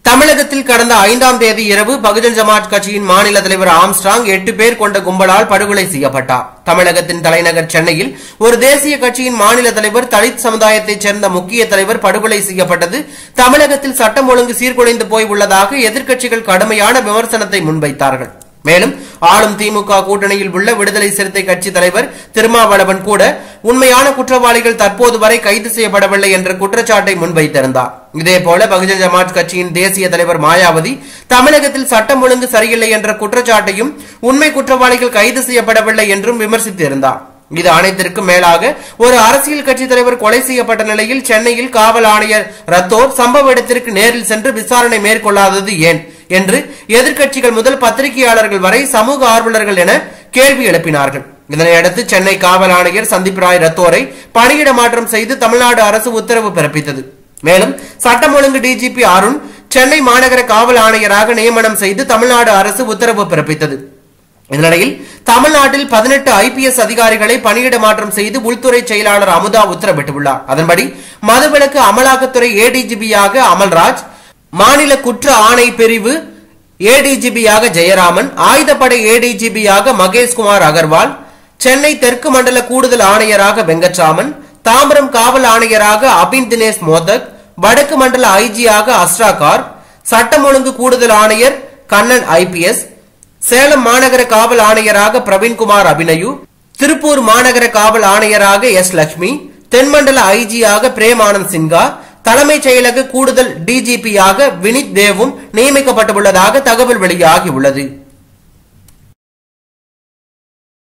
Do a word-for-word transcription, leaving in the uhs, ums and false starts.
தமிழகத்தில் கடந்த ஐந்தாம் தேதி இரவு பகுஜன் சமாஜ் கட்சியின் மாநில தலைவர் ஆம்ஸ்ட்ராங் எட்டு பேர் கொண்ட கும்பலால் படுகொலை செய்யப்பட்டார். தமிழகத்தின் தலைநகர் சென்னையில் ஒரு தேசிய கட்சியின் மாநில தலைவர் தலித் சமுதாயத்தைச் சேர்ந்த முக்கிய தலைவர் படுகொலை செய்யப்பட்டது தமிழகத்தில் சட்டம் ஒழுங்கு சீர்குலைந்து போய் உள்ளதாக எதிர்க்கட்சிகள் கடுமையான விமர்சனத்தை முன்வைத்தார்கள். மேலும் ஆளும் திமுக கூட்டணியில் உள்ள விடுதலை சிறுத்தை கட்சி தலைவர் திருமாவளவன் கூட உண்மையான குற்றவாளிகள் தற்போது வரை கைது செய்யப்படவில்லை என்ற குற்றச்சாட்டை முன்வைத்திருந்தார். இதேபோல பகுஜன் சமாஜ் கட்சியின் தேசிய தலைவர் மாயாவதி தமிழகத்தில் சட்டம் ஒழுங்கு சரியில்லை என்ற குற்றச்சாட்டையும் உண்மை குற்றவாளிகள் கைது செய்யப்படவில்லை என்றும் விமர்சித்திருந்தார். இது அனைத்திற்கும் மேலாக ஒரு அரசியல் கட்சி தலைவர் கொலை செய்யப்பட்ட நிலையில் சென்னையில் காவல் ஆணையர் ரத்தோர் சம்பவ இடத்திற்கு நேரில் சென்று விசாரணை மேற்கொள்ளாதது ஏன் என்று எதிர்க்கட்சிகள் முதல் பத்திரிகையாளர்கள் வரை சமூக ஆர்வலர்கள் என கேள்வி எழுப்பினார்கள். இதனையடுத்து சென்னை காவல் ஆணையர் சந்தீப் ராய் ரத்தோரை பணியிட மாற்றம் செய்து தமிழ்நாடு அரசு உத்தரவு பிறப்பித்தது. மேலும் சட்டம் ஒழுங்கு டிஜிபி அருண் சென்னை மாநகர காவல் ஆணையராக நியமனம் செய்து தமிழ்நாடு அரசு உத்தரவு பிறப்பித்தது. இதனிடையில் தமிழ்நாட்டில் பதினெட்டு ஐபிஎஸ் அதிகாரிகளை பணியிட மாற்றம் செய்து உள்துறை செயலாளர் அமுதா உத்தரவிட்டுள்ளார். அதன்படி மதுவிலக்கு அமலாக்கத்துறை ஏடிஜிபியாக அமல்ராஜ், மாநில குற்ற ஆணை பிரிவு ஏடிஜிபியாக ஜெயராமன், ஆயுதப்படை ஏடிஜிபியாக மகேஷ்குமார் அகர்வால், சென்னை தெற்கு மண்டல கூடுதல் ஆணையராக வெங்கட்ராமன், தாம்பரம் காவல் ஆணையராக அபின் தினேஷ் மோதக், வடக்கு மண்டல ஐஜியாக அஸ்ராகார், சட்டம் ஒழுங்கு கூடுதல் ஆணையர் கண்ணன் ஐபிஎஸ், சேலம் மாநகர காவல் ஆணையராக பிரவீன்குமார் அபிநயு, திருப்பூர் மாநகர காவல் ஆணையராக எஸ் லட்சுமி, தென்மண்டல ஐஜியாக பிரேம் ஆனந்த் சின்ஹா, தலைமைச் செயலக கூடுதல் டிஜிபியாக வினித் தேவும் நியமிக்கப்பட்டுள்ளதாக தகவல் வெளியாகியுள்ளது.